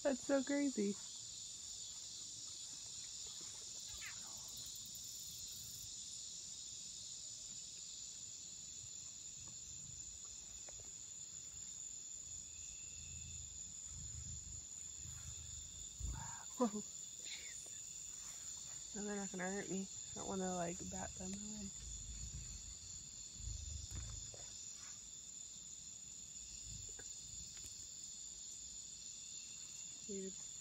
That's so crazy. Oh, jeez. No, they're not gonna hurt me. I don't want to like bat them away. Dude.